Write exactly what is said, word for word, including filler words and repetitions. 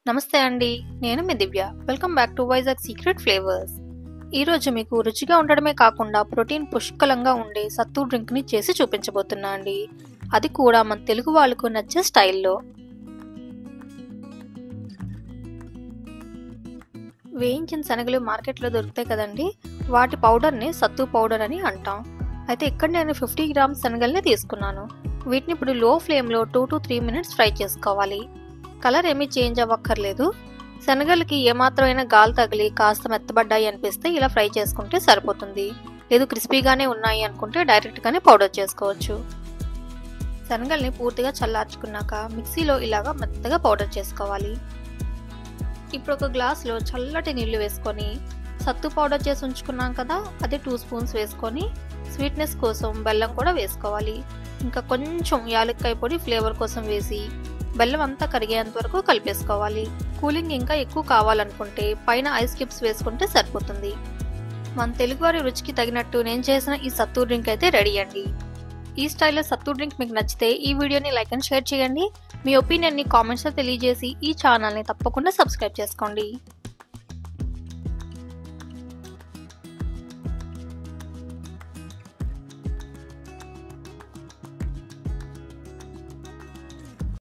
నమస్తే అండి, నేను మీ Divya. Welcome back to Vizag Secret Flavours. ఈరోజు మీకు రుచిగా ఉండడమే కాకుండా ప్రోటీన్ పుష్కలంగా ఉండే సత్తు డ్రింక్ని చేసి చూపించబోతున్నా అండి. అది కూడా మన తెలుగు వాళ్ళకు నచ్చే స్టైల్లో. వేయించిన శనగలు మార్కెట్లో దొరుకుతాయి కదండి, వాటి పౌడర్ని సత్తు పౌడర్ అని అంటాం. అయితే ఇక్కడ నేను ఫిఫ్టీ గ్రామ్స్ శనగల్ని తీసుకున్నాను. వీటిని ఇప్పుడు లో ఫ్లేమ్లో two to three minutes fry చేసుకోవాలి. కలర్ ఏమీ చేంజ్ అవ్వక్కర్లేదు. శనగలకి ఏమాత్రమైనా గాలి తగిలి కాస్త మెత్తబడ్డాయి అనిపిస్తే ఇలా ఫ్రై చేసుకుంటే సరిపోతుంది. లేదు క్రిస్పీగానే ఉన్నాయి అనుకుంటే డైరెక్ట్గానే పౌడర్ చేసుకోవచ్చు. శనగల్ని పూర్తిగా చల్లార్చుకున్నాక మిక్సీలో ఇలాగా మెత్తగా పౌడర్ చేసుకోవాలి. ఇప్పుడు ఒక గ్లాస్లో చల్లటి నీళ్లు వేసుకొని సత్తు పౌడర్ చేసి ఉంచుకున్నాం కదా, అది టూ స్పూన్స్ వేసుకొని స్వీట్నెస్ కోసం బెల్లం కూడా వేసుకోవాలి. ఇంకా కొంచెం యాలక్కాయ పొడి ఫ్లేవర్ కోసం వేసి బెల్లం అంతా కరిగేంత వరకు కలిపేసుకోవాలి. కూలింగ్ ఇంకా ఎక్కువ కావాలనుకుంటే పైన ఐస్ క్యూబ్స్ వేసుకుంటే సరిపోతుంది. మన తెలుగువారి రుచికి తగినట్టు నేను చేసిన ఈ సత్తు డ్రింక్ అయితే రెడీ అండి. ఈ స్టైల్లో సత్తు డ్రింక్ మీకు నచ్చితే ఈ వీడియోని లైక్ అండ్ షేర్ చేయండి. మీ ఒపీనియన్ని కామెంట్స్లో తెలియజేసి ఈ ఛానల్ని తప్పకుండా సబ్స్క్రైబ్ చేసుకోండి.